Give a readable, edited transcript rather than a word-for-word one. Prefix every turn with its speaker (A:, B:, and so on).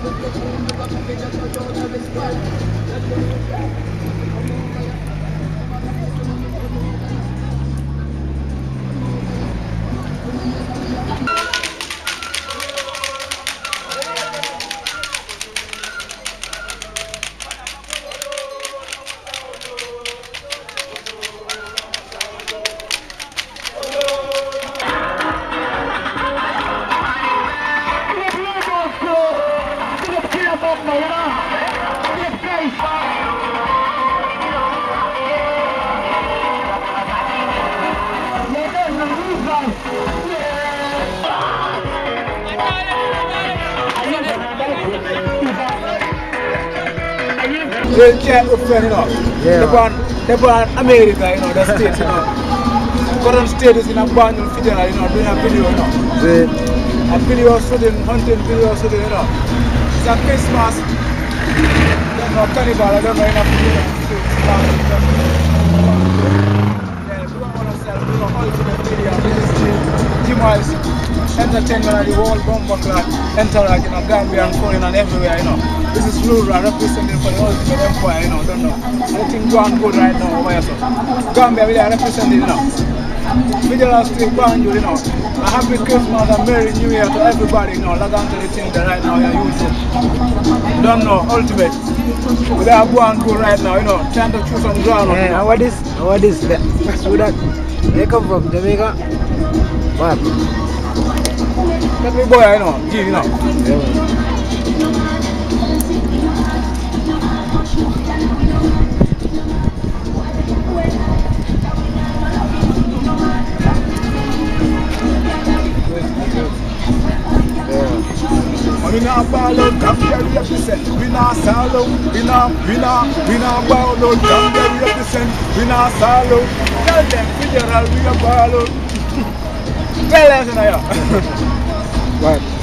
A: Real chat up friend, you know.
B: Yeah.
A: They born America, you know, the States, you know. Current state is in a bundle Fidel, you know, doing a video, you know.
B: Yeah.
A: A video shooting, hunting video shooting, you know. It's a Christmas. There's no carnival, I don't know enough video. Yeah, we don't want to sell, we don't ultimate video, Jimals, entertainment and the whole bomber class, entourage, you know, Gambia and foreign and everywhere, you know. This is Lura representing for the ultimate empire, you know, don't know. Everything going good right now over here, so. Gambia really are representing, you know. Vigilance Street Banjo, you know. A happy Christmas and Merry New Year to everybody, you know. Log on to the thing that right now you're using. Don't know, ultimate. We are going good right now, you know. Trying to choose some ground.
B: Yeah, how about this? How about this? Let's do that. They come from Jamaica. What?
A: Let me boy, you know. G, you know.
B: Yeah.
A: We not ball out, Gambia represent. We not sell out, we not ball out, Gambia represent. We not sell out. Tell them, Federal, we not ball out. Tell them, you know.
B: What?